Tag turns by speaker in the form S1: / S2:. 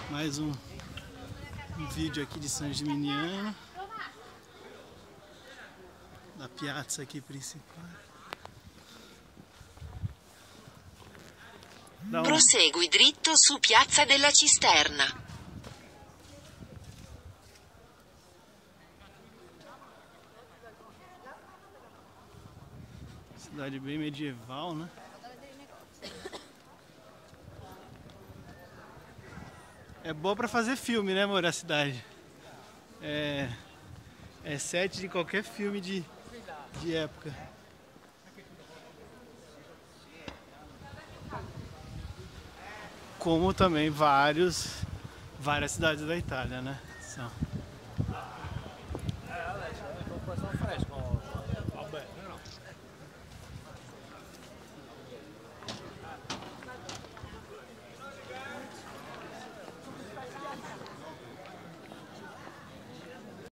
S1: Mais um vídeo aqui de San Gimignano, da piazza aqui principal.
S2: Prosegui dritto su Piazza della Cisterna.
S1: Cidade bem medieval, né? É boa pra fazer filme, né, amor? A cidade é set de qualquer filme de época. Como também várias cidades da Itália, né? São.